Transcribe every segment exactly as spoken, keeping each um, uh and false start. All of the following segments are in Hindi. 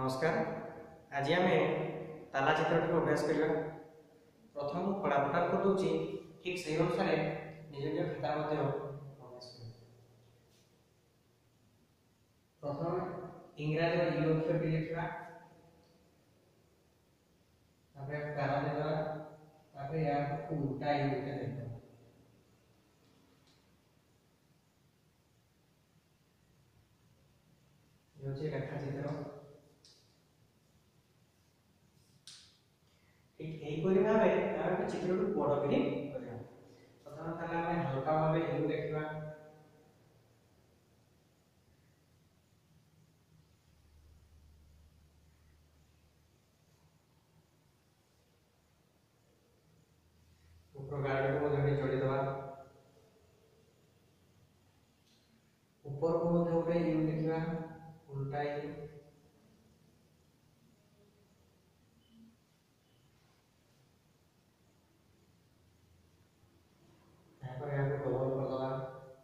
नमस्कार। आज आम ताला चित्रटी को अभ्यास करवा। प्रथम कलापटा कर दूची ठीक से अनुसार निज निज खाता मध्य अभ्यास कर। प्रथम इंग्रजी यू अक्षर टी लिखा, तापर कार देवा, तापर या उल्टा यू के देखो। ये होचे रेखा चित्र। ठीक एही परि भाबे आमे चित्र को बड़ करी करिया। प्रथम ताला हमें हल्का भाबे यू देखिबा। ऊपर गाड़ी को मधे जोड़ी दवा। ऊपर को मधे उठे यू देखिबा, उल्टा यू। तापर या को डबल कर दवा।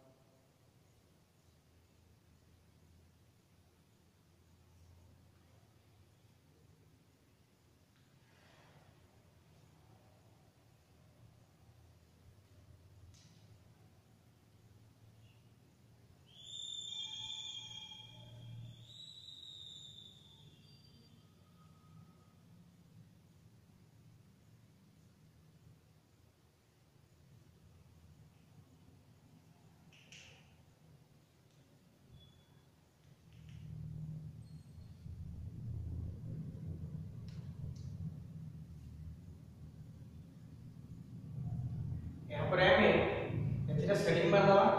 यहाँ पर हमें एथिरा सेटिंग मार दवा।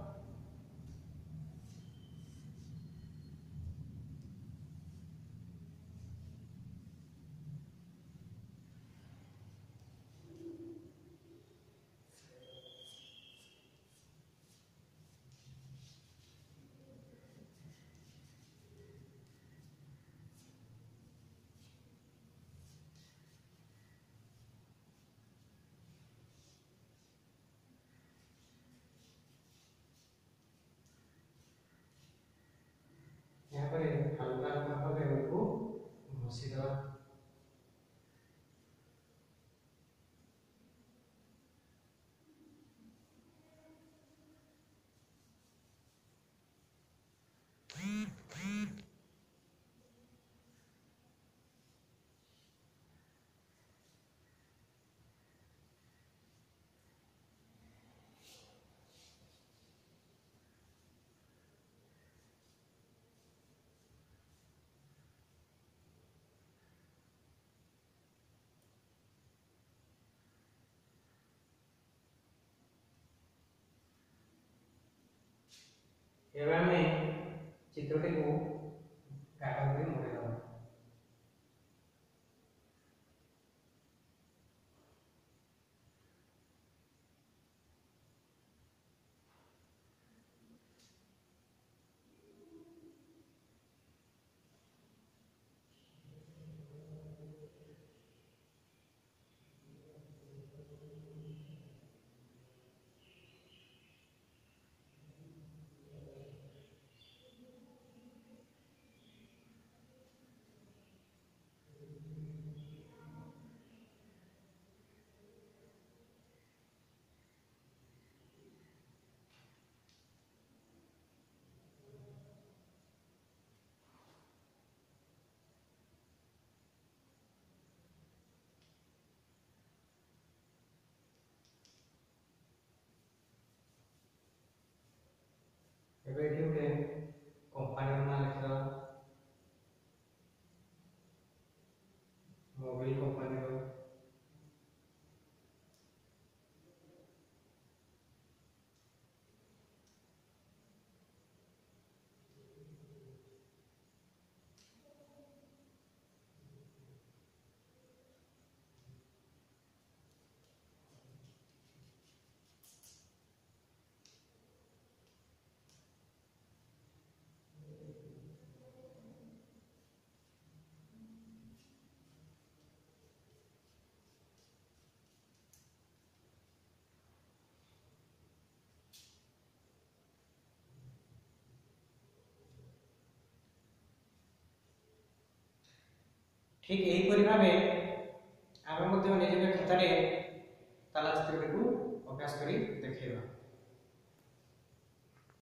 यहाँ पर हल्का हल्का भावे उनको घसी दवा। एवं हमें चित्रटी को कागज में मोड़ दवा। ठीक एहीपरि भावे आमे निज निज खातार ताला चित्रटी को अभ्यास करी